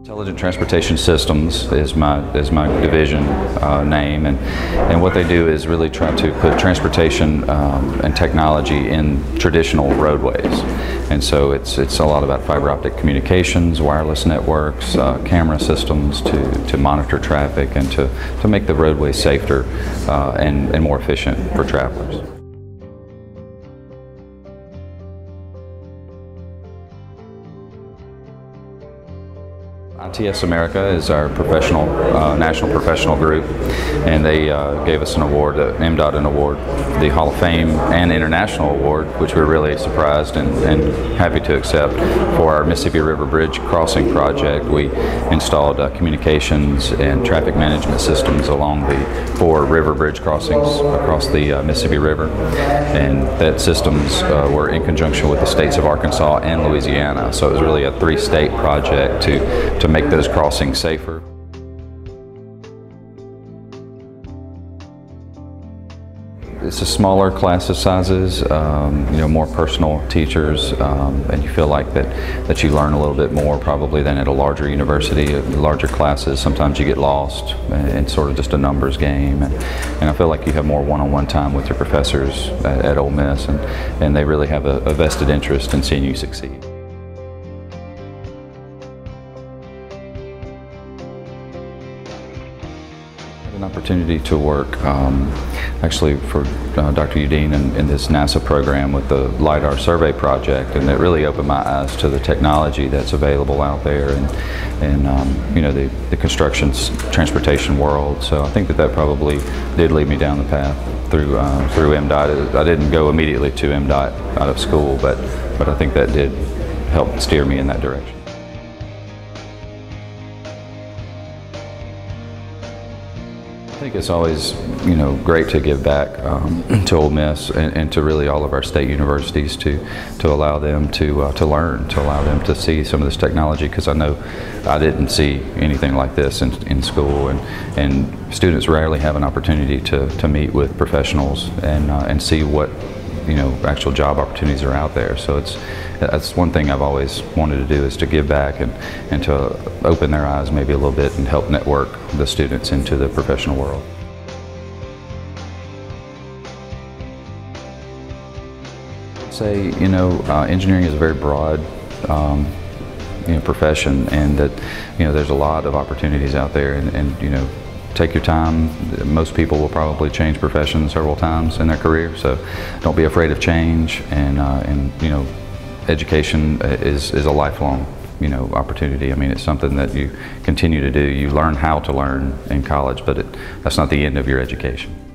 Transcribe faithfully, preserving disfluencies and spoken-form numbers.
Intelligent Transportation Systems is my is my division uh, name, and and what they do is really try to put transportation um, and technology in traditional roadways. And so it's it's a lot about fiber optic communications, wireless networks, uh, camera systems to to monitor traffic and to to make the roadway safer uh, and and more efficient for travelers. I T S America is our professional, uh, national professional group, and they uh, gave us an award, uh, M DOT an award, the Hall of Fame and International Award, which we're really surprised and, and happy to accept for our Mississippi River Bridge crossing project. We installed uh, communications and traffic management systems along the four river bridge crossings across the uh, Mississippi River, and that systems uh, were in conjunction with the states of Arkansas and Louisiana. So it was really a three-state project to to make those crossings safer. It's a smaller class of sizes, um, you know, more personal teachers, um, and you feel like that, that you learn a little bit more probably than at a larger university. Larger classes, sometimes you get lost, and it's sort of just a numbers game, and, and I feel like you have more one-on-one time with your professors at, at Ole Miss, and, and they really have a, a vested interest in seeing you succeed. An opportunity to work um, actually for uh, Doctor Udine in, in this NASA program with the LiDAR survey project, and it really opened my eyes to the technology that's available out there, and, and um, you know, the, the construction transportation world. So I think that that probably did lead me down the path through uh, through M DOT. I didn't go immediately to M DOT out of school, but but I think that did help steer me in that direction. I think it's always, you know, great to give back um, to Ole Miss and, and to really all of our state universities to to allow them to uh, to learn, to allow them to see some of this technology, because I know I didn't see anything like this in, in school, and and students rarely have an opportunity to to meet with professionals and uh, and see what, you know, actual job opportunities are out there. So it's that's one thing I've always wanted to do, is to give back and, and to open their eyes maybe a little bit and help network the students into the professional world. I'd say, you know, uh, engineering is a very broad um, you know, profession, and that, you know, there's a lot of opportunities out there, and, and you know, take your time. Most people will probably change professions several times in their career, so don't be afraid of change. And uh, and you know, education is is a lifelong, you know, opportunity. I mean, it's something that you continue to do. You learn how to learn in college, but it, that's not the end of your education.